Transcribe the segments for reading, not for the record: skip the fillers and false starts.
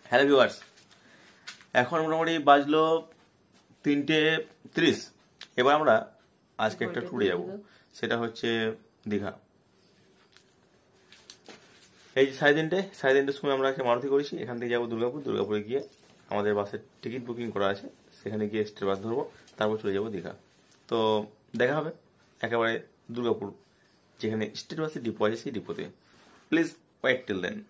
Hello viewers, এখন মোটামুটি বাজলো 3:30। এবার আমরা আজকে একটা ট্যুরে যাব, সেটা হচ্ছে দীঘা। এই যে 3:30 সময় আমরা একটা মারুতি করেছি, এখান থেকে যাবো দুর্গাপুরে গিয়ে আমাদের বাসের টিকিট বুকিং করা আছে, সেখানে গিয়ে স্টেট বাস ধরবো, তারপর চলে যাবো দীঘা। তো দেখা হবে একেবারে দুর্গাপুর, যেখানে স্টেট বাসের ডিপো আছে, সেই ডিপোতে। Please wait till then.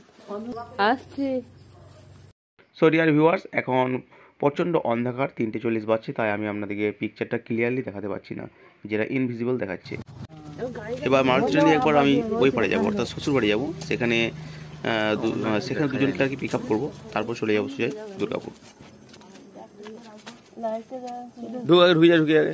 So dear viewers, এখন প্রচণ্ড অন্ধকার, 3:40 বাজছে, তাই আমি আপনাদেরকে পিকচারটা ক্লিয়ারলি দেখাতে পারছি না, যেটা ইনভিজিবল দেখাচ্ছে। এবার মারুতি নিয়ে একবার আমি ওই পাড়ে যাবো, অর্থাৎ শ্বশুর বাড়ি যাবো। সেখানে দুজনকে আর কি পিক আপ করবো, তারপর চলে যাবো সোজা দুর্গাপুর। ঢুকে আগে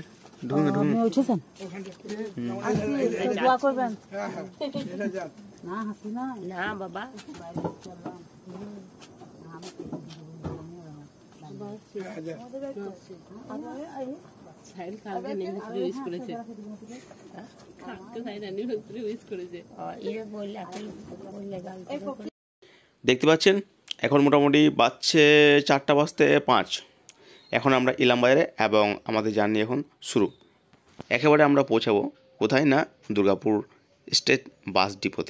দেখতে পাচ্ছেন এখন মোটামুটি বাজছে 4:05। এখন আমরা ইলামবাজারে এবং আমাদের জার্নি এখন শুরু। একেবারে আমরা পৌঁছাবো কোথায় না, দুর্গাপুর স্টেট বাস ডিপোতে।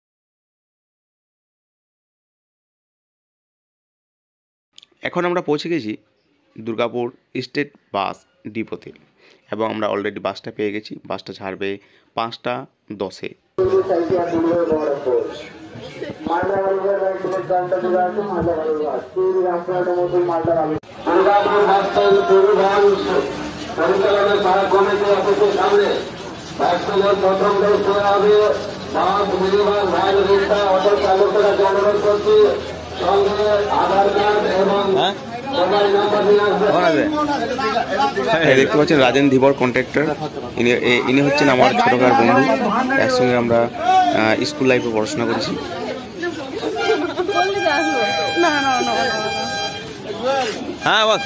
এখন আমরা পৌঁছে গেছি দুর্গাপুর স্টেট বাস ডিপোতে এবং আমরা অলরেডি বাসটা পেয়ে গেছি। বাসটা ছাড়বে 5:10-এ। দেখতে পাচ্ছেন রাজেন ধীবর কন্ট্রাক্টর, ইনি হচ্ছেন আমার ছোটকার বন্ধু। একসঙ্গে আমরা স্কুল লাইফে পড়াশোনা করেছি। হ্যাঁ বস,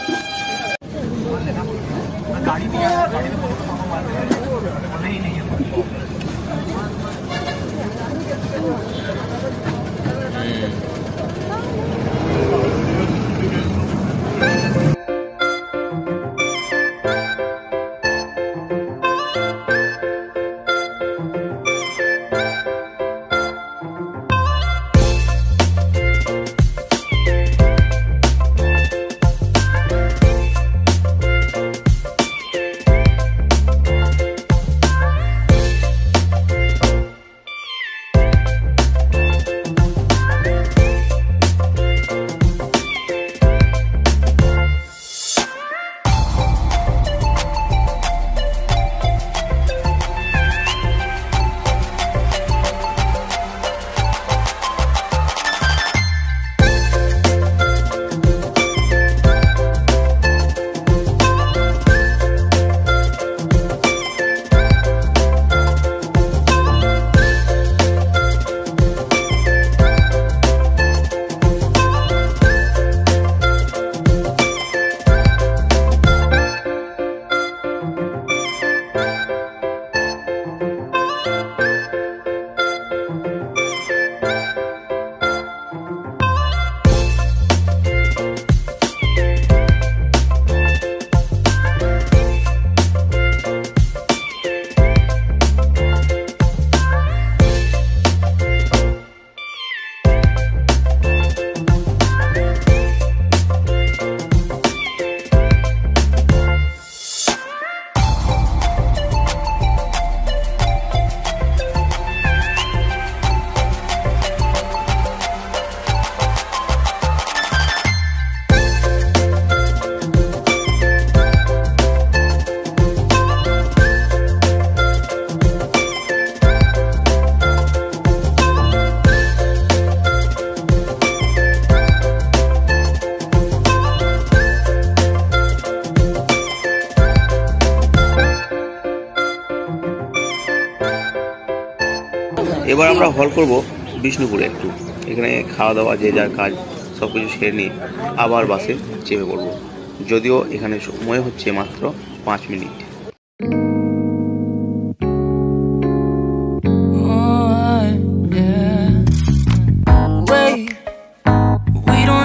এবার আমরা হল করব বিষ্ণুপুরে একটু। এখানে খাওয়া দাওয়া যে যার কাজ সব কিছু সেরে নিয়ে আবার বাসে চেপে পড়ব, যদিও এখানে সময় হচ্ছে মাত্র 5 minute.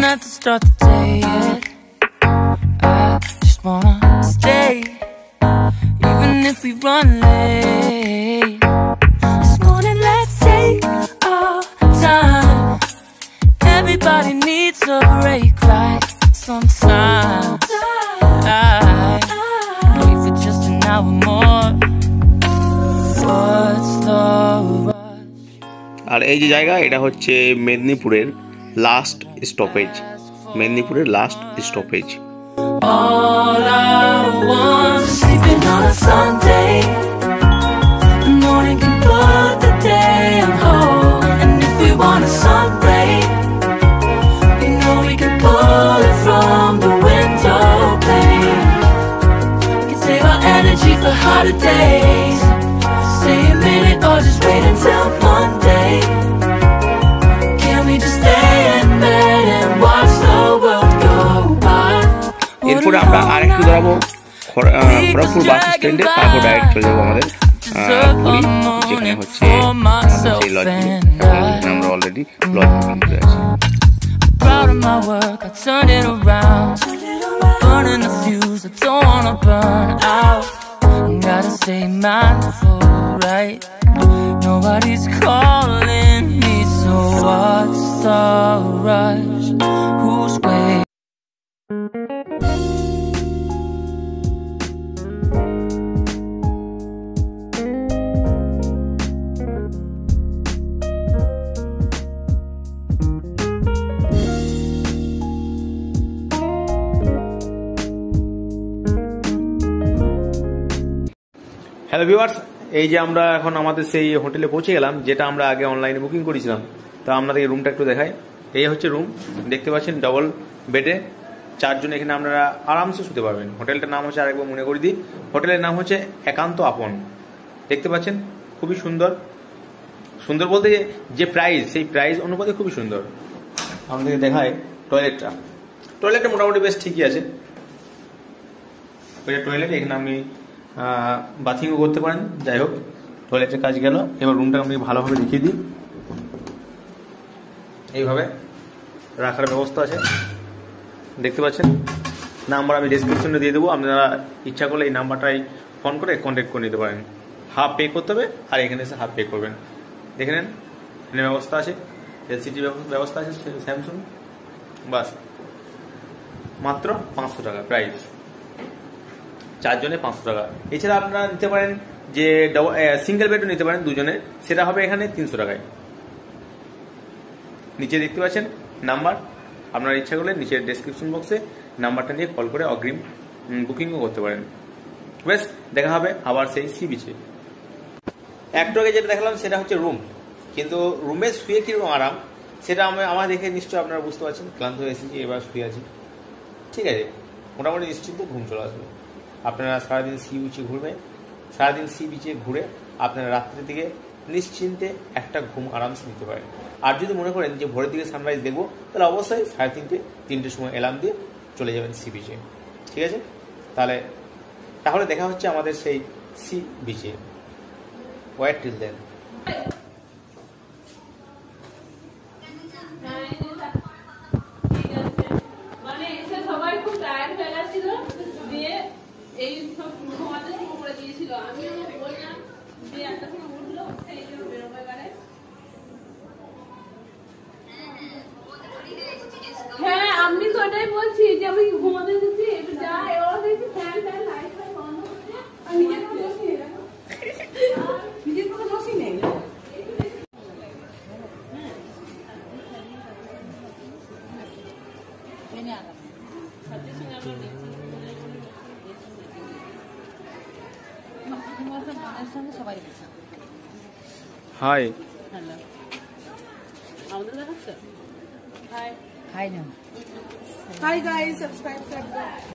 have to start the day yet. I just wanna stay, even if we run late. This morning, let's take our time. Everybody needs a break, right? Sometimes I wait for just an hour more. What's the rush? আর এই যে জায়গা, এটা হচ্ছে মেদিনীপুরের last stoppage. মেদিনীপুরের last stoppage. All I want is sleeping on a Sunday. The morning can put the day on hold. And if we want a sun ray, we know we can pull it from the window pane. We can save our energy for harder days. Stay a minute or just wait until Monday. Can we just stay in bed and watch the world go by? এরপরে আমরা আরেকটু দাঁড়াবো খড়গপুর বাস স্ট্যান্ডে, তারপর direct চলে যাবো আমাদের পুরী, যেখানে হচ্ছে সেই লজ। আমরা অলরেডি লজ বুকিং করে আছি। Proud of my work, I turned it around. Burning the fuse, I don't wanna burn out. Gotta stay mindful, right? Nobody's calling me, so what's the rush? Who's waiting? Hello viewers, এই যে আমরা এখন আমাদের সেই হোটেলে পৌঁছে গেলাম, যেটা আমরা আগে অনলাইনে বুকিং করেছিলাম। তো আপনাদেরকে রুমটা একটু দেখাই। এই হচ্ছে রুম, দেখতে পাচ্ছেন ডবল বেডে 4 জন এখানে আপনারা আরামসে শুতে পারবেন। হোটেলটার নাম হচ্ছে, আরেকবার মনে করে দিই, হোটেলের নাম হচ্ছে একান্ত আপন। দেখতে পাচ্ছেন খুবই সুন্দর। সুন্দর বলতে যে প্রাইস, সেই প্রাইস অনুপাতে খুবই সুন্দর। আপনাদেরকে দেখায় টয়লেটটা মোটামুটি বেশ ঠিকই আছে। ওইটা টয়লেট, এখানে আপনি বাথিংও করতে পারেন। যাই হোক, টয়লেটের কাজ গেল। এবার রুমটা আমি ভালোভাবে দেখিয়ে দিই। এইভাবে রাখার ব্যবস্থা আছে, দেখতে পাচ্ছেন। নাম্বার আমি ডেসক্রিপশনে দিয়ে দেবো, আপনারা ইচ্ছা করলে এই নাম্বারটাই ফোন করে কন্ট্যাক্ট করে নিতে পারেন। হাফ পে করতে হবে, আর এখানে এসে হাফ পে করবেন। দেখে নেন, এখানে ব্যবস্থা আছে, এলসিডি ব্যবস্থা আছে, স্যামসুং। বাস মাত্র 500 টাকা প্রাইস, 4 জনে 500 টাকা। এছাড়া আপনারা নিতে পারেন যে সিঙ্গেল বেডও নিতে পারেন 2 জনের, সেটা হবে এখানে 300 টাকায়। নিচে দেখতে পাচ্ছেন নাম্বার, আপনার ইচ্ছা করলে নিচের ডেসক্রিপশন বক্সে নাম্বারটা নিয়ে কল করে অগ্রিম বুকিংও করতে পারেন। বেশ, দেখা হবে আবার সেই সি বিচে। একটু আগে যেটা দেখালাম সেটা হচ্ছে রুম, কিন্তু রুমে শুয়ে কিরকম আরাম সেটা আমার দেখে নিশ্চয়ই আপনারা বুঝতে পারছেন। ক্লান্ত হয়ে এসেছি, এবার শুয়ে আছি, ঠিক আছে। মোটামুটি নিশ্চিন্ত ঘুম চলে আসবে। আপনারা সারাদিন সি বিচে ঘুরবে, সারাদিন সি বিচে ঘুরে আপনারা রাত্রের দিকে নিশ্চিন্তে একটা ঘুম আরামসে নিতে পারেন। আর যদি মনে করেন যে ভোরের দিকে সানরাইজ দেখবো, তাহলে অবশ্যই 3:30-3টের সময় অ্যালার্ম দিয়ে চলে যাবেন সি বিচে, ঠিক আছে। তাহলে দেখা হচ্ছে আমাদের সেই সি বিচে। Wait till then. হ্যাঁ, আমি তো এটাই বলছি যে আমি ঘুমাতে দিচ্ছি, যা এবার দেখছি ফ্যান লাইট বন্ধ করছে, আর নিজের কোনো দোষ নেই, নিজের কোনো দোষই নেই। Hi, Hi guys, subscribe.